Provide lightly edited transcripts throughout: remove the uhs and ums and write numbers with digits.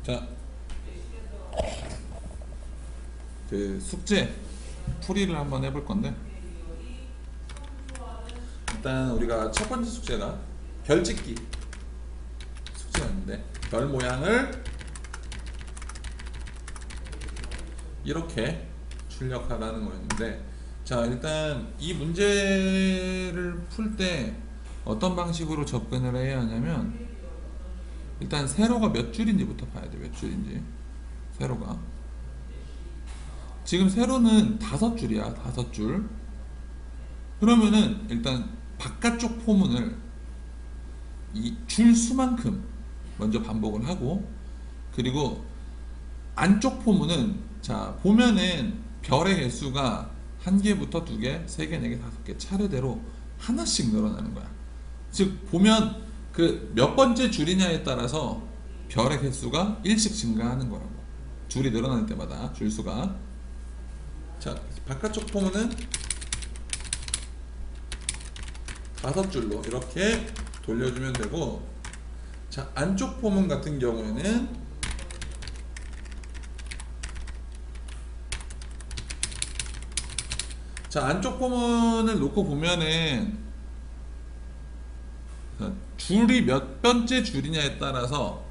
자, 그 숙제 풀이를 한번 해볼 건데, 일단 우리가 첫 번째 숙제가 별 찍기 숙제였는데, 별 모양을 이렇게 출력하라는 거였는데, 자, 일단 이 문제를 풀 때 어떤 방식으로 접근을 해야 하냐면, 일단 세로가 몇 줄인지부터 봐야 돼. 몇 줄인지. 세로가 지금 세로는 5줄이야. 5줄. 그러면은 일단 바깥쪽 포문을 이 줄 수만큼 먼저 반복을 하고, 그리고 안쪽 포문은, 자 보면은 별의 개수가 1개부터 2개, 3개, 4개, 5개 차례대로 하나씩 늘어나는 거야. 즉 보면 그 몇 번째 줄이냐에 따라서 별의 개수가 1씩 증가하는 거라고. 줄이 늘어날 때마다 줄수가. 자, 바깥쪽 포문은 5줄로 이렇게 돌려주면 되고, 자 안쪽 포문 같은 경우에는 자 안쪽 포문을 놓고 보면은 줄이 몇 번째 줄이냐에 따라서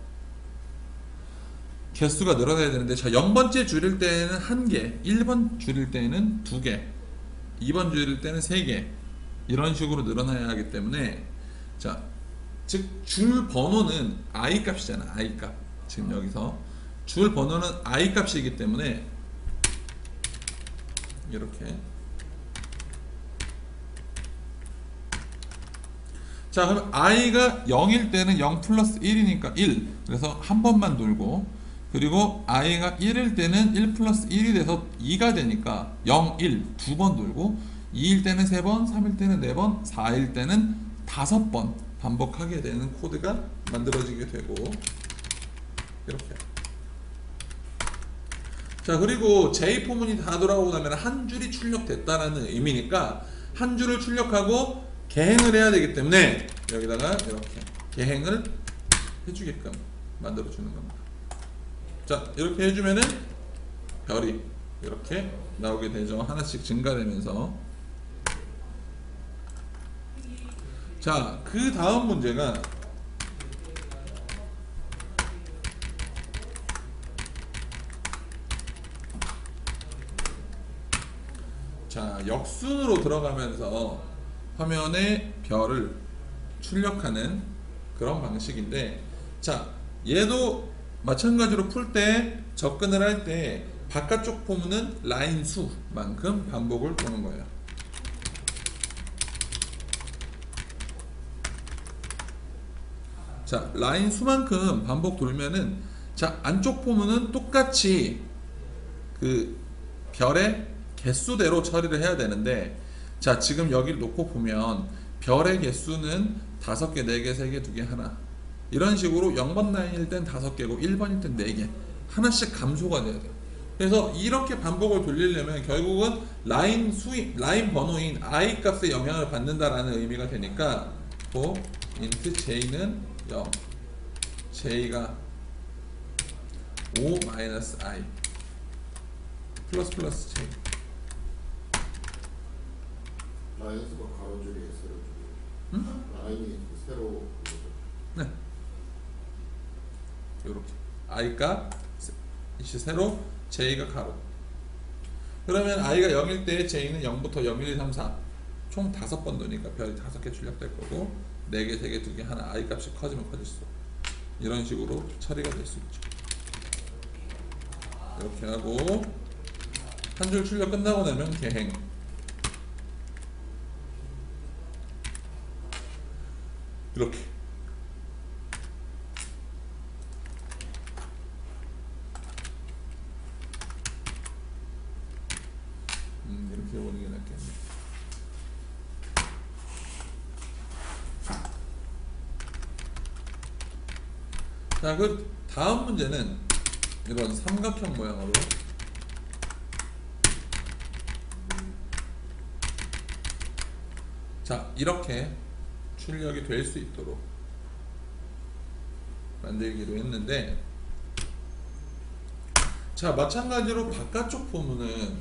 개수가 늘어나야 되는데, 자 0번째 줄일 때는 1개, 1번 줄일 때는 2개, 2번 줄일 때는 3개, 이런 식으로 늘어나야 하기 때문에, 자 즉 줄 번호는 i 값이잖아. i 값. 지금 여기서 줄 번호는 i 값이기 때문에 이렇게. 자 그럼 i가 0일 때는 0 플러스 1이니까 1, 그래서 한 번만 돌고, 그리고 i가 1일 때는 1 플러스 1이 돼서 2가 되니까 0, 1 두 번 돌고, 2일 때는 3번, 3일 때는 4번, 4일 때는 5번 반복하게 되는 코드가 만들어지게 되고, 이렇게. 자 그리고 j 포문이 다 돌아오고 나면 한 줄이 출력됐다라는 의미니까, 한 줄을 출력하고 개행을 해야 되기 때문에 여기다가 이렇게 개행을 해주게끔 만들어 주는 겁니다. 자 이렇게 해주면은 별이 이렇게 나오게 되죠. 하나씩 증가되면서. 자 그 다음 문제가, 자 역순으로 들어가면서 화면에 별을 출력하는 그런 방식인데, 자 얘도 마찬가지로 풀 때, 접근을 할 때 바깥쪽 포문은 라인 수만큼 반복을 도는 거예요. 자 라인 수만큼 반복 돌면은, 자 안쪽 포문은 똑같이 그 별의 개수대로 처리를 해야 되는데, 자 지금 여기를 놓고 보면 별의 개수는 5개, 4개, 3개, 2개, 하나, 이런 식으로 0번 라인일 땐 5개고 1번일 땐 4개 하나씩 감소가 돼야 돼요. 그래서 이렇게 반복을 돌리려면 결국은 라인 번호인 i 값에 영향을 받는다라는 의미가 되니까, int j는 0, j가 5-i 플러스 j. 라인수가 가로줄이 세로줄이. 응? 라인이 세로. 네. 요렇게 i가 세로, j가 가로. 그러면 i가 0일 때 j는 0부터 0, 1, 2, 3, 4 총 5번 도니까 별이 5개 출력될 거고, 4개, 3개, 2개, 하나, i 값이 커지면 커질수록 이런 식으로 처리가 될 수 있죠. 이렇게 하고, 한 줄 출력 끝나고 나면 개행. 이렇게. 이렇게 해보는 게 낫겠네. 자, 그 다음 문제는 이런 삼각형 모양으로, 자 이렇게 출력이 될 수 있도록 만들기로 했는데, 자, 마찬가지로 바깥쪽 포문은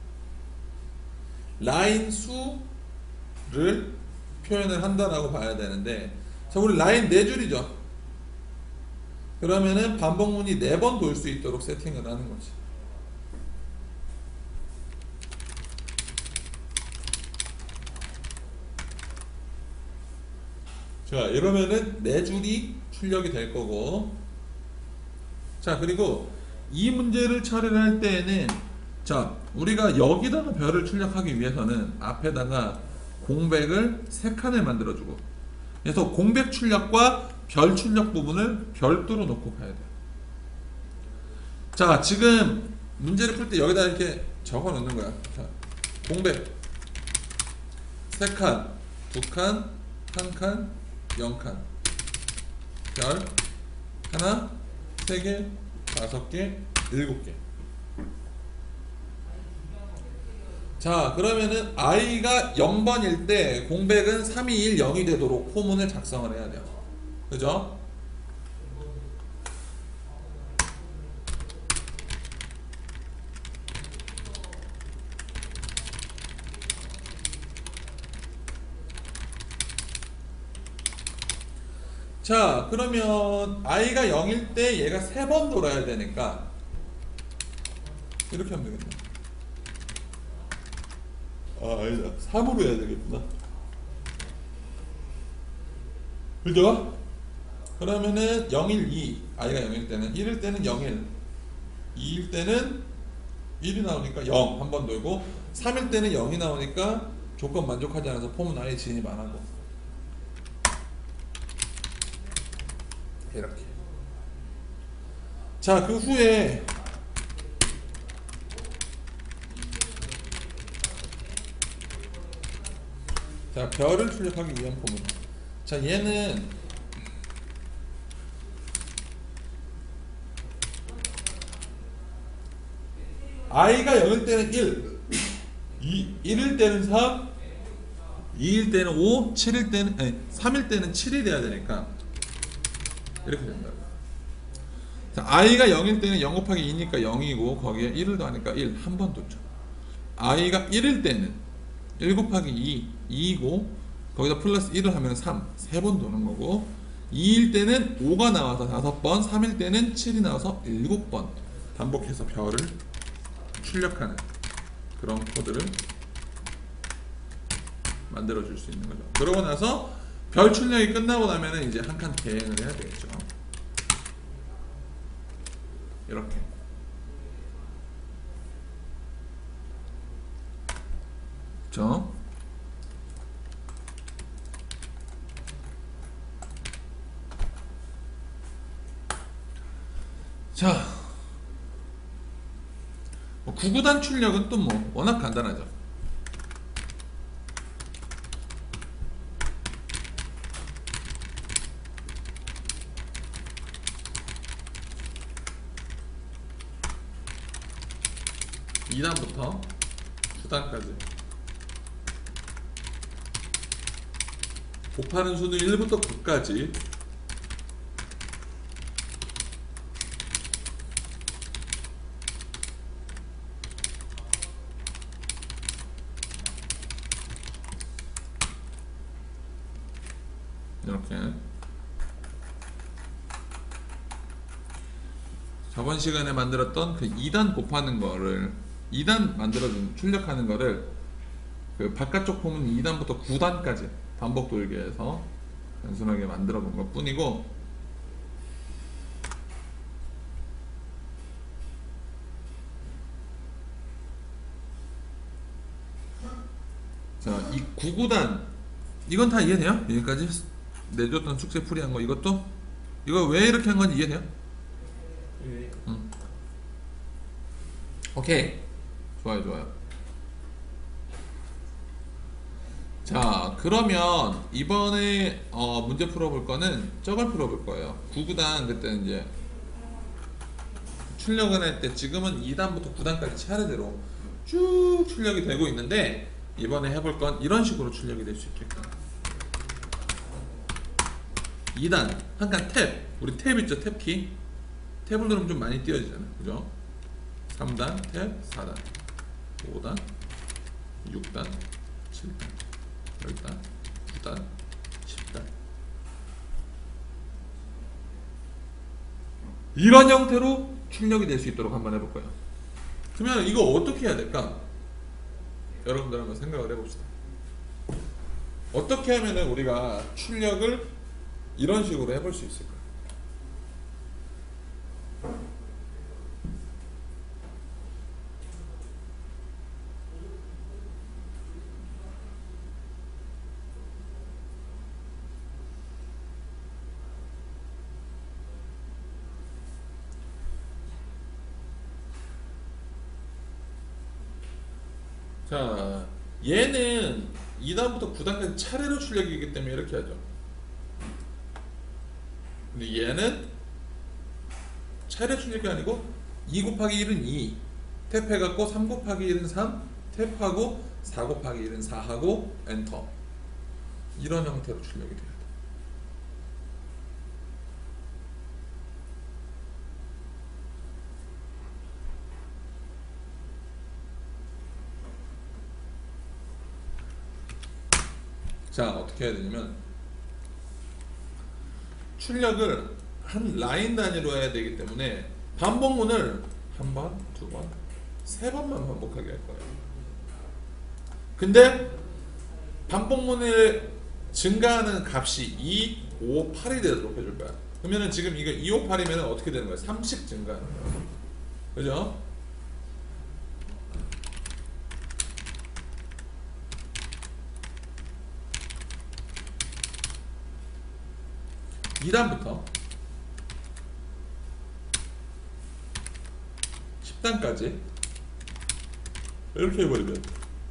라인 수를 표현을 한다라고 봐야 되는데, 자, 우리 라인 4줄이죠. 그러면은 반복문이 4번 돌 수 있도록 세팅을 하는 거지. 자, 이러면은 4줄이 출력이 될 거고. 자, 그리고 이 문제를 처리를 할 때에는, 자, 우리가 여기다가 별을 출력하기 위해서는 앞에다가 공백을 3칸을 만들어주고, 그래서 공백 출력과 별 출력 부분을 별도로 놓고 가야 돼요. 자, 지금 문제를 풀 때 여기다 이렇게 적어 놓는 거야. 자, 공백 3칸, 2칸, 1칸, 0칸, 별 하나, 3개, 5개, 7개. 자, 그러면은 i가 0번일 때 공백은 3, 2, 1, 0이 되도록 포문을 작성을 해야 돼요. 그죠? 자, 그러면 i가 0일 때 얘가 3번 돌아야 되니까 이렇게 하면 되겠네. 아, 아니다. 3으로 해야 되겠구나. 그죠? 그러면은 0일 2, i가 0일 때는 1일 때는 0일, 2일 때는 1이 나오니까 0 한 번 돌고, 3일 때는 0이 나오니까 조건 만족하지 않아서 포문 아예 진입 안 하고. 이렇게. 자, 그 후에 자, 별을 출력하기 위한 포문. 자, 얘는 i가 0일 때는 1, 1일 때는 3, 2일 때는 5, 7일 때는, 아니, 3일 때는 7이 돼야 되니까 이렇게 된다고. 자, i가 0일 때는 0 곱하기 2니까 0이고 거기에 1을 더하니까 1, 한 번 도죠. i가 1일 때는 1 곱하기 2, 2이고 거기다 플러스 1을 하면 3, 3번 도는 거고, 2일 때는 5가 나와서 5번, 3일 때는 7이 나와서 7번 반복해서 별을 출력하는 그런 코드를 만들어 줄 수 있는 거죠. 그러고 나서 별 출력이 끝나고 나면은 이제 한 칸 대행을 해야 되겠죠. 이렇게. 그렇죠? 자, 구구단 출력은 또 뭐 워낙 간단하죠. (2) 단부터 (9) 단까지 곱하는 수는 1부터 9까지 이렇게. 저번 시간에 만들었던 그 2단 곱하는 거를 2단 만들어준 출력하는 거를 그 바깥쪽 포문 2단부터 9단까지 반복 돌게 해서 단순하게 만들어 본 것 뿐이고, 자, 이 9구단 이건 다 이해돼요? 여기까지 내줬던 숙제 풀이한 거, 이것도 이거 왜 이렇게 한 건지 이해돼요? 네. 오케이, 좋아요, 좋아요. 자, 그러면 이번에 문제 풀어볼 거는 저걸 풀어볼 거예요. 9구단 그때 이제 출력을 할 때 지금은 2단부터 9단까지 차례대로 쭉 출력이 되고 있는데, 이번에 해볼 건 이런 식으로 출력이 될 수 있게끔 2단 한 칸 탭, 우리 탭 있죠? 탭키. 탭을 누르면 좀 많이 띄워지잖아요, 그죠? 3단, 탭, 4단, 5단, 6단, 7단, 10단, 9단, 10단. 이런 형태로 출력이 될 수 있도록 한번 해볼 거예요. 그러면 이거 어떻게 해야 될까? 여러분들 한번 생각을 해봅시다. 어떻게 하면은 우리가 출력을 이런 식으로 해볼 수 있을까? 자, 얘는 2단부터 9단까지 차례로 출력이기 때문에 이렇게 하죠. 근데 얘는 차례 출력이 아니고 2 곱하기 1은 2 탭해갖고 3 곱하기 1은 3 탭하고 4 곱하기 1은 4하고 엔터. 이런 형태로 출력이 돼요. 자, 어떻게 해야 되냐면 출력을 한 라인 단위로 해야 되기 때문에 반복문을 한 번, 두 번, 세 번만 반복하게 할 거예요. 근데 반복문을 증가하는 값이 2, 5, 8이 되도록 해줄 거야. 그러면은 지금 이거 2, 5, 8이면 어떻게 되는 거야? 3씩 증가하는 거야. 그죠? (2단부터) (10단까지) 이렇게 해버리면,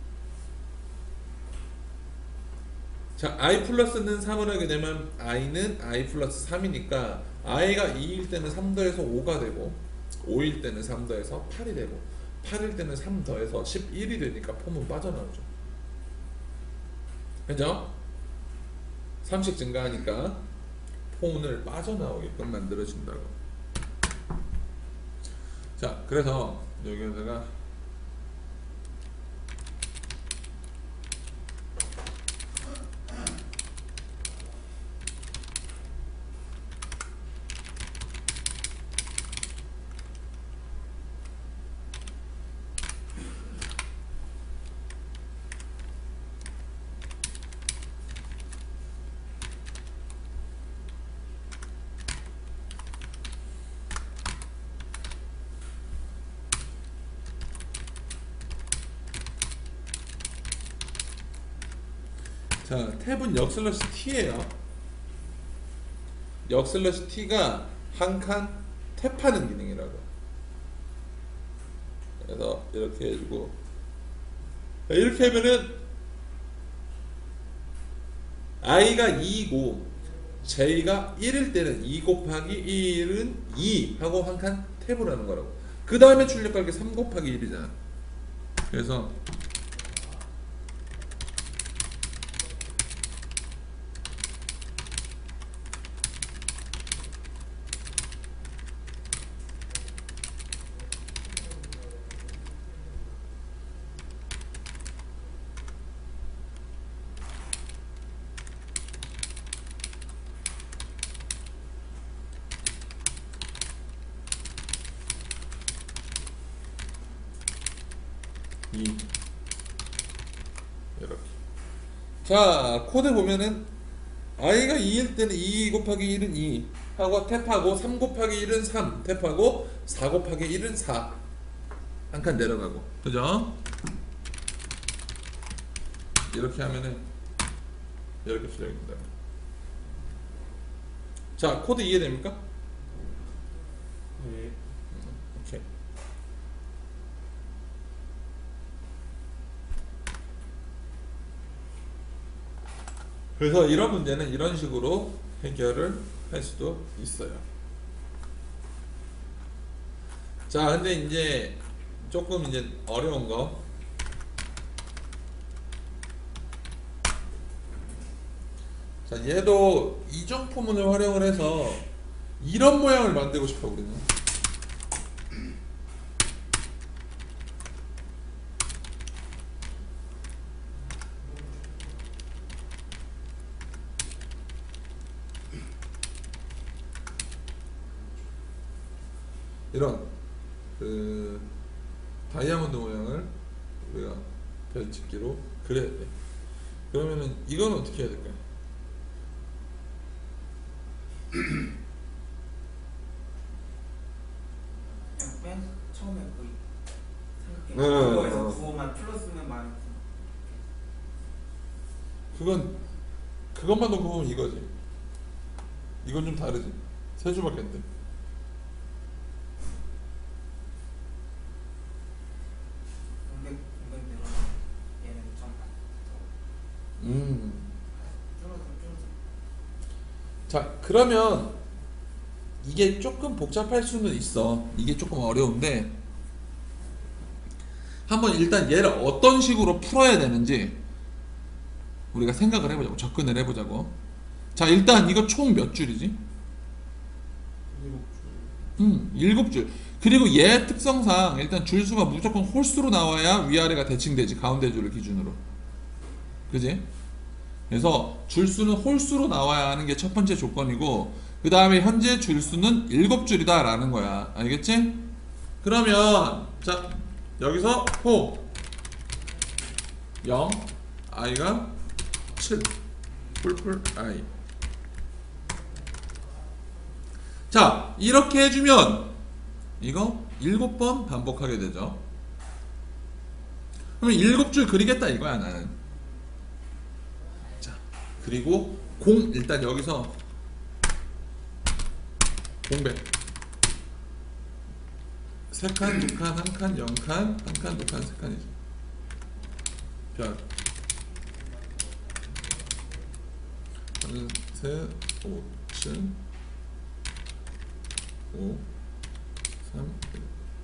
자, i 플러스는 3을 하게 되면 i는 i 플러스 3이니까 i가 2일 때는 3 더해서 5가 되고 5일 때는 3 더해서 8이 되고 8일 때는 3 더해서 11이 되니까 폼은 빠져나오죠. 그죠? 3씩 증가하니까 폼을 빠져나오게끔 만들어진다고. 자, 그래서 여기에다가 자, 탭은 역슬러시 t예요. 역슬러시 t가 한 칸 탭하는 기능이라고. 그래서 이렇게 해주고, 이렇게 하면은 i가 2이고 j가 1일 때는 2 곱하기 1은 2 하고 한 칸 탭을 하는 거라고. 그 다음에 출력할 게 3 곱하기 1이잖아. 그래서 이렇게. 자, 코드 보면은 i가 2일 때는 2 곱하기 1은 2 하고 탭하고 3 곱하기 1은 3 탭하고 4 곱하기 1은 4 한 칸 내려가고. 그죠? 이렇게 하면은 이렇게 출력입니다. 자, 코드 이해됩니까? 네. 오케이. 그래서 이런 문제는 이런 식으로 해결을 할 수도 있어요. 자, 근데 이제 조금 이제 어려운 거. 자, 얘도 이정포문을 활용을 해서 이런 모양을 만들고 싶어 우리는. 이런 그 다이아몬드 모양을 우리가 별짓기로 그려야 돼. 그러면은 이건 어떻게 해야 될까요? 그냥 맨 처음에 그 네. 생각해. 그거에서 구호만 플러스면 마이너스. 그것만 놓고 보면 이거지. 이건 좀 다르지. 세 줄밖에 안 돼. 공백 내로 얘는 좀 줄어서. 자, 그러면 이게 조금 복잡할 수는 있어. 이게 조금 어려운데 한번 일단 얘를 어떤 식으로 풀어야 되는지 우리가 생각을 해보자고. 접근을 해보자고. 자, 일단 이거 총 몇 줄이지? 7줄. 그리고 얘 특성상 일단 줄수가 무조건 홀수로 나와야 위아래가 대칭되지. 가운데 줄을 기준으로. 그지? 그래서 줄수는 홀수로 나와야 하는 게 첫 번째 조건이고, 그 다음에 현재 줄수는 7줄이다 라는 거야. 알겠지? 그러면 자, 여기서 호 0, i가 7 풀풀 i. 자, 이렇게 해주면 이거 7번 반복하게 되죠. 그러면 7줄 그리겠다 이거야 나는. 자, 그리고 일단 여기서 공백 3칸, 2칸, 1칸, 0칸, 1칸, 2칸, 3칸이죠. 별 1, 셋, 5, 7 5, 3, 1.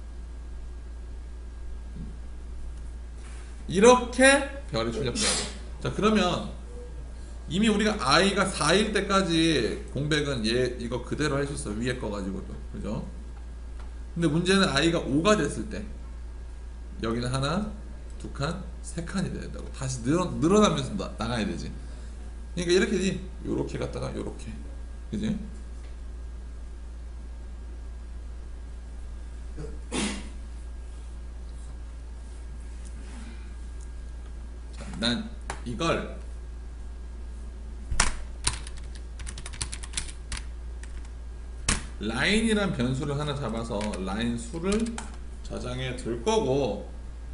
이렇게 별이 출력돼요. 자, 그러면 이미 우리가 i가 4일 때까지 공백은 얘 이거 그대로 할 수 있어. 위에 거 가지고도. 그죠? 근데 문제는 i가 5가 됐을 때 여기는 하나, 2칸, 3칸이 돼야 된다고. 다시 늘어나면서 나가야 되지. 그러니까 이렇게지. 요렇게 갔다가 요렇게. 그지? 자, 난 이걸 라인이란 변수를 하나 잡아서 라인 수를 저장해 둘 거고,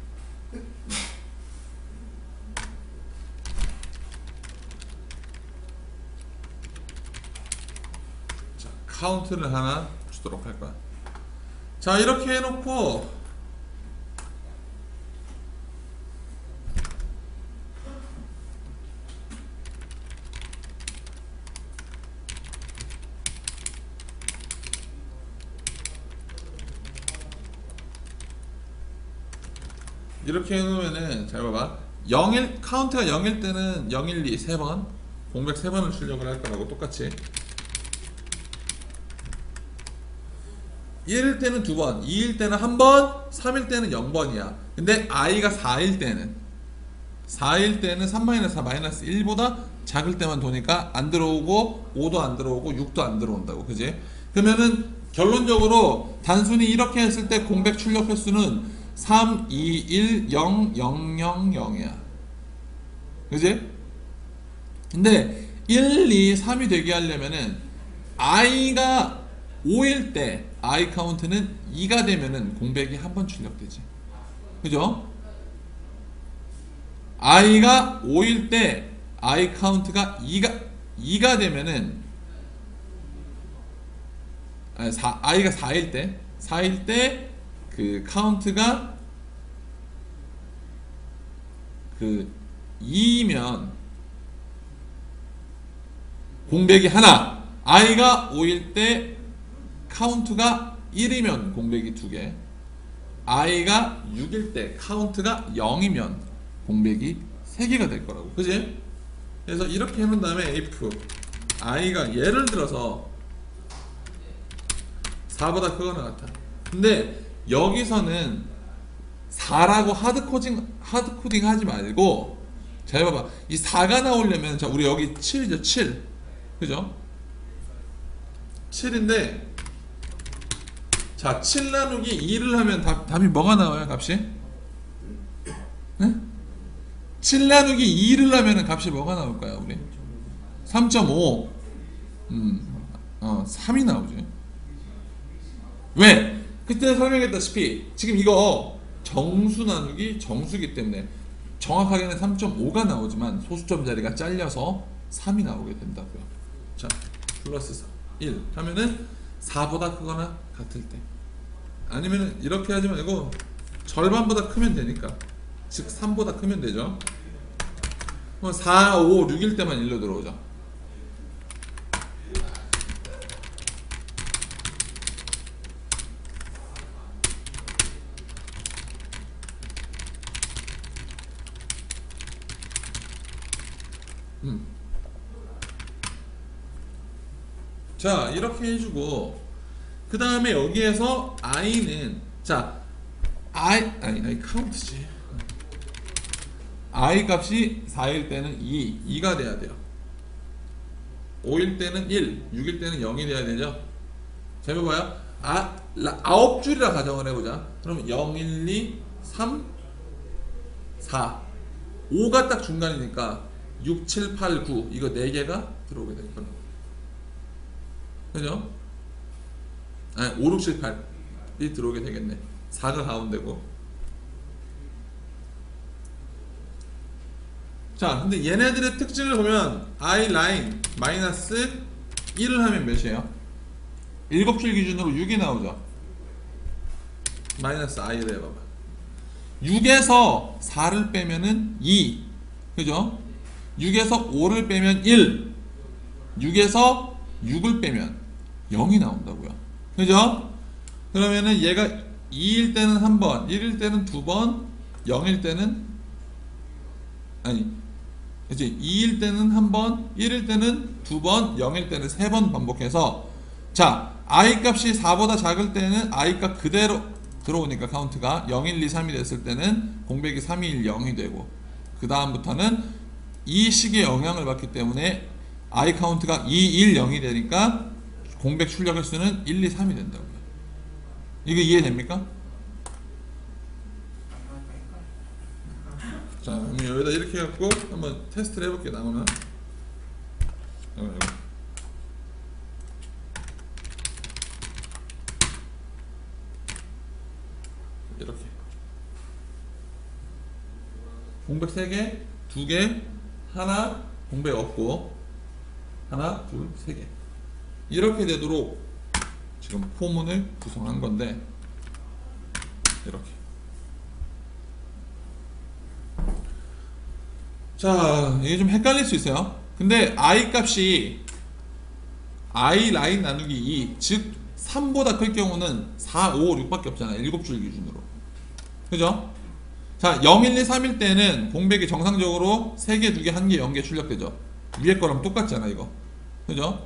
자, 카운트를 하나 주도록 할 거야. 자, 이렇게 해놓고 이렇게 해놓으면은 잘 봐봐. 0일 카운트가 0일 때는 0, 1, 2 3번 공백 3번을 출력을 할 거라고 똑같이. 1일 때는 2번, 2일 때는 1번, 3일 때는 0번이야. 근데 i가 4일 때는 3-4 1보다 작을 때만 도니까 안 들어오고 5도 안 들어오고 6도 안 들어온다고. 그지? 그러면은 결론적으로 단순히 이렇게 했을 때 공백 출력 횟수는 3, 2, 1, 0, 0, 0, 0이야. 그지? 근데 1, 2, 3이 되게 하려면은 i가 5일 때 i 카운트는 2가 되면은 공백이 한 번 출력되지. 그죠? i가 5일 때 i 카운트가 2가 되면은 i가 4일 때 그 카운트가 그 2면 공백이 하나, i가 5일 때 카운트가 1이면 공백이 2개, i가 6일 때 카운트가 0이면 공백이 3개가 될 거라고. 그지? 그래서 이렇게 해놓은 다음에 if i가 예를 들어서 4보다 크거나 같아. 근데 여기서는 4라고 하드코딩 하지 말고, 잘 봐봐. 이 4가 나오려면, 자, 우리 여기 7이죠, 7. 그죠? 7인데, 자, 7 나누기 2를 하면 답이 뭐가 나와요, 값이? 네? 7 나누기 2를 하면 값이 뭐가 나올까요, 우리? 3.5. 3이 나오지. 왜? 그때 설명했다시피 지금 이거 정수 나누기 정수기 때문에 정확하게는 3.5가 나오지만 소수점 자리가 잘려서 3이 나오게 된다고요. 자, 플러스 1 하면은 4보다 크거나 같을 때, 아니면은 이렇게 하지 말고 절반보다 크면 되니까, 즉 3보다 크면 되죠. 4, 5, 6일 때만 1로 들어오죠. 자, 이렇게 해주고 그 다음에 여기에서 i는, 자, 아니 카운트지. i 값이 4일 때는 2가 돼야 돼요. 5일 때는 1, 6일 때는 0이 돼야 되죠. 자, 이거 봐요. 9줄이라 가정을 해보자. 그럼 0, 1, 2, 3, 4, 5가 딱 중간이니까 6, 7, 8, 9 이거 4개가 들어오게 될 거예요. 그죠? 아니, 5, 6, 7, 8이 들어오게 되겠네. 4가 가운데고. 자, 근데 얘네들의 특징을 보면 i 라인 마이너스 1을 하면 몇이에요? 7줄 기준으로 6이 나오죠. 마이너스 i를 해봐봐. 6에서 4를 빼면은 2, 그죠? 6에서 5를 빼면 1, 6에서 6을 빼면 0이 나온다고요. 그죠? 그러면은 얘가 2일 때는 3번, 1일 때는 2번, 0일 때는, 아니, 그치? 2일 때는 1번, 1일 때는 2번, 0일 때는 3번 반복해서, 자, i 값이 4보다 작을 때는 i 값 그대로 들어오니까 카운트가 0, 1, 2, 3이 됐을 때는 공백이 3, 2, 1, 0이 되고, 그 다음부터는 이 식의 영향을 받기 때문에 i 카운트가 2, 1, 0이 되니까 공백 출력의 수는 1, 2, 3이 된다고요. 이거 이해됩니까? 자, 그럼 여기다 이렇게 해갖고 한번 테스트를 해볼게요. 나오나? 이렇게 공백 3개, 2개, 하나 공백 없고, 하나, 둘, 3개 이렇게 되도록 지금 포문을 구성한 건데, 이렇게. 자, 이게 좀 헷갈릴 수 있어요. 근데 i 값이 i 라인 나누기 2, 즉 3보다 클 경우는 4, 5, 6밖에 없잖아요. 7줄 기준으로. 그죠? 자, 0, 1, 2, 3일 때는 공백이 정상적으로 3개, 2개, 1개, 0개 출력되죠. 위에 거랑 똑같잖아, 이거. 그죠?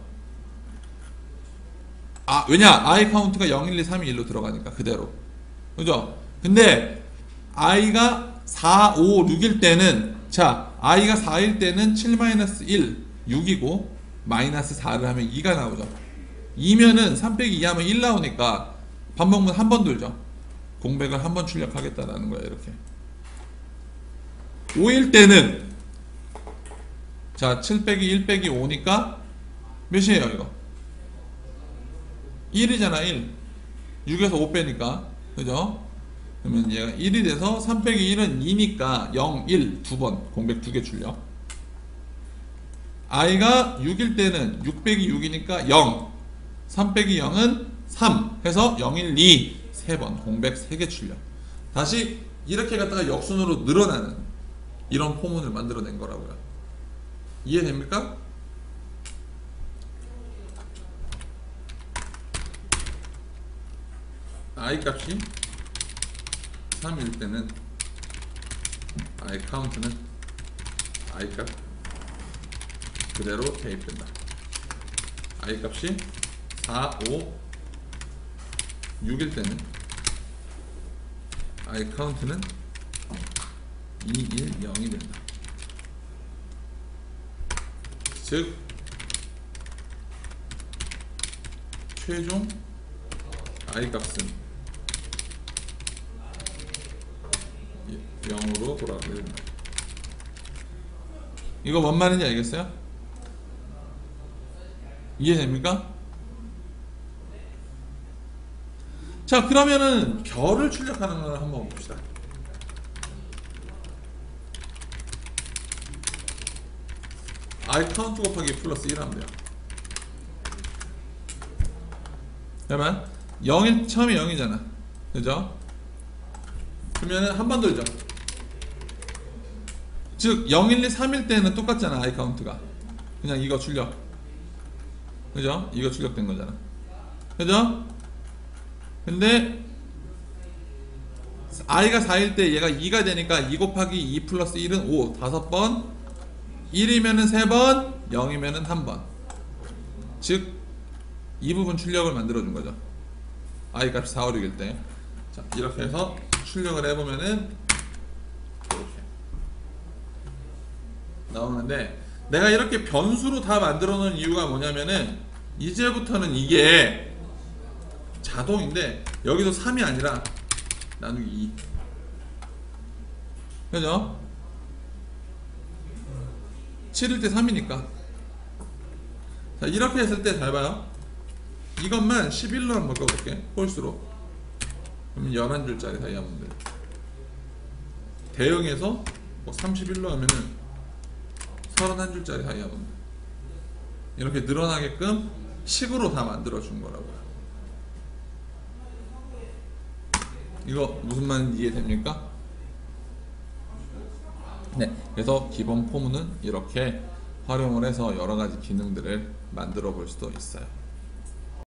왜냐? i 카운트가 0, 1, 2, 3이 1로 들어가니까 그대로. 그죠? 근데 i가 4, 5, 6일 때는, 자, i가 4일 때는 7-1, 6이고 마이너스 4를 하면 2가 나오죠. 2면은 3 빼기 2 하면 1 나오니까 반복문 한 번 돌죠. 공백을 한 번 출력하겠다라는 거야, 이렇게. 5일 때는, 자, 7 빼기 1 빼기 5니까 몇이에요, 이거? 1이잖아, 1. 6에서 5 빼니까. 그죠? 그러면 얘가 1이 돼서 3 빼기 1은 2니까 0, 1, 2번 공백 2개 출력. i가 6일 때는 6 빼기 6이니까 0, 3 빼기 0은 3 해서 0, 1, 2 3번 공백 3개 출력. 다시 이렇게 갖다가 역순으로 늘어나는 이런 포문을 만들어낸 거라고요. 이해됩니까? i 값이 3일 때는 i 카운트는 i 값 그대로 대입된다. i 값이 4, 5, 6일 때는 i 카운트는 2, 1, 0이 된다. 즉 최종 I 값은 0으로 돌아가게 된다. 이거 뭔 말인지 알겠어요? 이해됩니까? 자, 그러면은 결을 출력하는 걸 한번 봅시다. I 카운트 곱하기 플러스 1 하면 돼요. 그러면 0일 처음에 0이잖아. 그죠? 그러면은 한 번 돌죠. 즉 0, 1, 2, 3일 때는 똑같잖아. I 카운트가. 그냥 이거 출력. 그죠? 이거 출력된 거잖아. 그죠? 근데 i가 4일 때 얘가 2가 되니까 2 곱하기 2 플러스 1은 5, 5번. 1이면은 3번, 0이면은 1번. 즉 이 부분 출력을 만들어 준 거죠. i 값이 4, 5, 6일 때. 자, 이렇게 해서 출력을 해보면은 이렇게 나오는데, 내가 이렇게 변수로 다 만들어 놓은 이유가 뭐냐면은 이제부터는 이게 자동인데 여기도 3이 아니라 나누기 2. 그죠? 7일 때 3이니까. 자, 이렇게 했을 때 잘 봐요. 이것만 11로 한번 바꿔볼게. 홀수로. 그러면 11줄짜리 다이아몬드. 대형에서 뭐 31로 하면은 31줄짜리 다이아몬드. 이렇게 늘어나게끔 식으로 다 만들어 준 거라고요. 이거 무슨 말인지 이해됩니까? 네. 그래서 기본 포문은 이렇게 활용을 해서 여러 가지 기능들을 만들어 볼 수도 있어요.